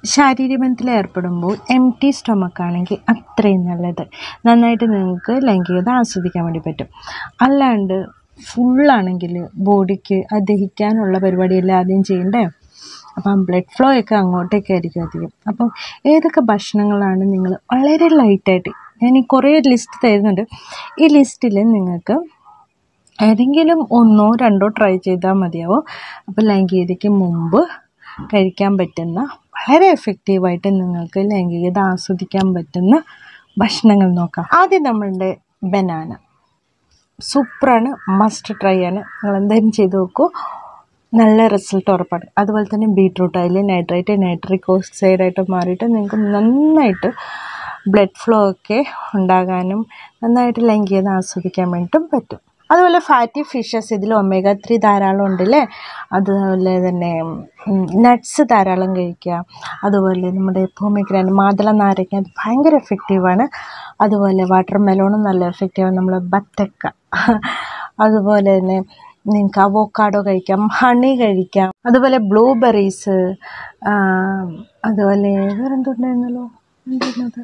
ശാരീരിക ബന്ധത്തിൽ ഏർപ്പെടുമ്പോൾ എംപ്റ്റി സ്റ്റൊമക്ക് ആണെങ്കിൽ അത്രയും നല്ലത്. നന്നായിട്ട് നിങ്ങൾക്ക് ലൈംഗികത ആസ്വദിക്കാൻ വേണ്ടി പറ്റും. അല്ലാണ്ട് ഫുള്ളാണെങ്കിൽ ബോഡിക്ക് അത് ദഹിക്കാനുള്ള പരിപാടിയെല്ലാം ആദ്യം ചെയ്യണ്ടേ. അപ്പം ബ്ലഡ് ഫ്ലോ ഒക്കെ അങ്ങോട്ടേക്കായിരിക്കും അധികം. അപ്പം ഏതൊക്കെ ഭക്ഷണങ്ങളാണ് നിങ്ങൾ വളരെ ലൈറ്റായിട്ട്, ഞാൻ ഈ കുറേ ലിസ്റ്റ് തരുന്നുണ്ട്, ഈ ലിസ്റ്റിൽ നിങ്ങൾക്ക് ഏതെങ്കിലും 1 or 2 ട്രൈ ചെയ്താൽ മതിയാവും. അപ്പോൾ ലൈംഗികതയ്ക്ക് മുമ്പ് കഴിക്കാൻ പറ്റുന്ന വളരെ എഫക്റ്റീവായിട്ട് നിങ്ങൾക്ക് ലൈംഗികത ആസ്വദിക്കാൻ പറ്റുന്ന ഭക്ഷണങ്ങൾ നോക്കാം. ആദ്യം നമ്മളുടെ ബനാന സൂപ്പറാണ്, മസ്റ്റ് ട്രൈ ആണ്. നിങ്ങൾ എന്തായാലും ചെയ്ത് നോക്കൂ, നല്ല റിസൾട്ട് ഉറപ്പാണ്. അതുപോലെ തന്നെ ബീട്രൂട്ട്, അതിൽ നൈട്രിക് ഓക്സൈഡായിട്ട് മാറിയിട്ട് നിങ്ങൾക്ക് നന്നായിട്ട് ബ്ലഡ് ഫ്ലോ ഒക്കെ ഉണ്ടാകാനും നന്നായിട്ട് ലൈംഗികത ആസ്വദിക്കാൻ വേണ്ടിയിട്ടും പറ്റും. അതുപോലെ ഫാറ്റി ഫിഷസ്, ഇതിൽ omega-3 ധാരാളം ഉണ്ടല്ലേ. അതുപോലെ തന്നെ നട്ട്സ് ധാരാളം കഴിക്കുക. അതുപോലെ നമ്മുടെ പോമഗ്രാനൈറ്റ്, മാതള നാരങ്ങ, അത് ഭയങ്കര എഫക്റ്റീവാണ്. അതുപോലെ വാട്ടർ മെലോണും നല്ല എഫക്റ്റീവാണ്. നമ്മൾ ബത്തക്ക, അതുപോലെ തന്നെ നിങ്ങൾക്ക് അവോക്കാഡോ കഴിക്കാം, ഹണി കഴിക്കാം. അതുപോലെ ബ്ലൂബെറീസ്, അതുപോലെ വേറെന്തുണ്ടായിരുന്നല്ലോ, എന്തുന്നത്,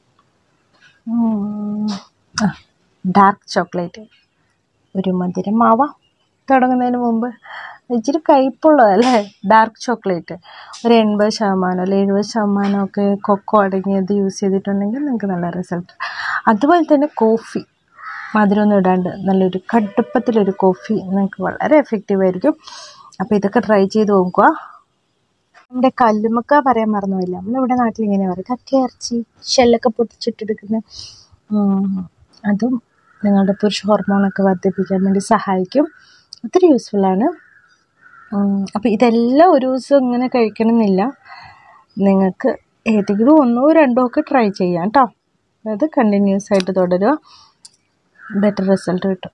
ഡാർക്ക് ചോക്ലേറ്റ്, ഒരു മധുരമാവാം തുടങ്ങുന്നതിന് മുമ്പ്. ഇച്ചിരി കയ്പുള്ളതല്ലേ ഡാർക്ക് ചോക്ലേറ്റ്. ഒരു 80% അല്ലെങ്കിൽ 70% ഒക്കെ കൊക്കോ അടങ്ങിയത് യൂസ് ചെയ്തിട്ടുണ്ടെങ്കിൽ നിങ്ങൾക്ക് നല്ല റിസൾട്ട്. അതുപോലെ തന്നെ കോഫി, മധുരമൊന്നും ഇടാണ്ട് നല്ലൊരു കടുപ്പത്തിലൊരു കോഫി നിങ്ങൾക്ക് വളരെ എഫക്റ്റീവായിരിക്കും. അപ്പോൾ ഇതൊക്കെ ട്രൈ ചെയ്ത് നോക്കുക. നമ്മുടെ കല്ലുമ്മക്ക പറയാൻ മറന്നുപോയില്ല, നമ്മളിവിടെ നാട്ടിൽ ഇങ്ങനെ പറയും, കക്കയിറച്ചി ഷെല്ലൊക്കെ പൊട്ടിച്ചിട്ടെടുക്കുന്ന, അതും നിങ്ങളുടെ പുരുഷ ഹോർമോണൊക്കെ വർദ്ധിപ്പിക്കാൻ വേണ്ടി സഹായിക്കും. ഒത്തിരി യൂസ്ഫുള്ളാണ്. അപ്പോൾ ഇതെല്ലാം ഒരു ദിവസം ഇങ്ങനെ കഴിക്കണമെന്നില്ല, നിങ്ങൾക്ക് ഏതെങ്കിലും 1 or 2 ഒക്കെ ട്രൈ ചെയ്യാം കേട്ടോ. അത് കണ്ടിന്യൂസ് ആയിട്ട് തുടരുക, ബെറ്റർ റിസൾട്ട് കിട്ടും.